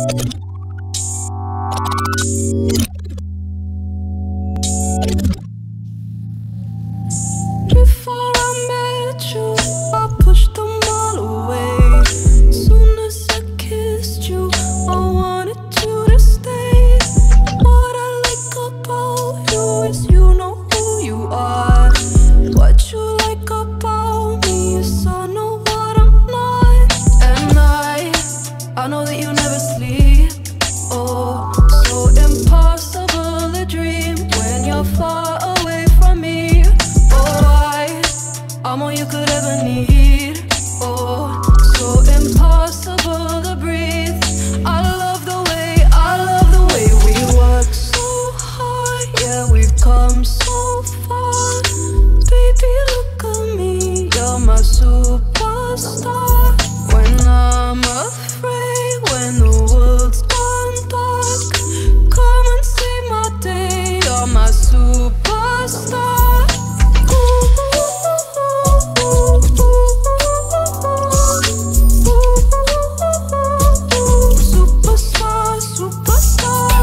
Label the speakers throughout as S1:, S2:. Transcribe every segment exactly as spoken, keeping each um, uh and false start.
S1: Before I met you, I pushed them all away. Soon as I kissed you, I wanted you to stay. What I like about you is you know who you are. What you like about me is I know what I'm not. And I, I know that you never sleep. Oh, so impossible to dream when you're far away from me. Oh, I, I'm all you could ever need. Oh, so impossible to breathe. I love the way, I love the way we work so hard. Yeah, we've come so far. Baby, look at me, you're my superstar. When I'm afraid, when the world's gone dark, come and save my day, you're my superstar. Superstar, superstar.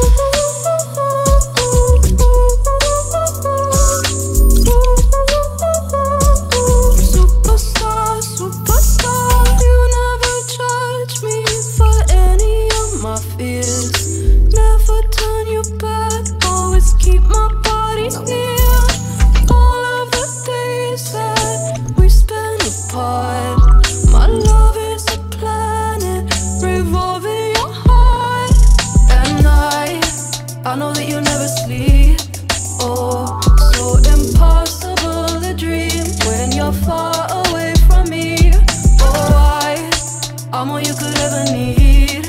S1: Superstar, superstar. You never judge me for any of my fears. Never turn your back, always keep my body near. All of the days that we spend apart, my love is a planet revolving your heart. And I, I know that you never sleep. Oh, so impossible to dream when you're far away from me. Oh, I, I'm all you could ever need.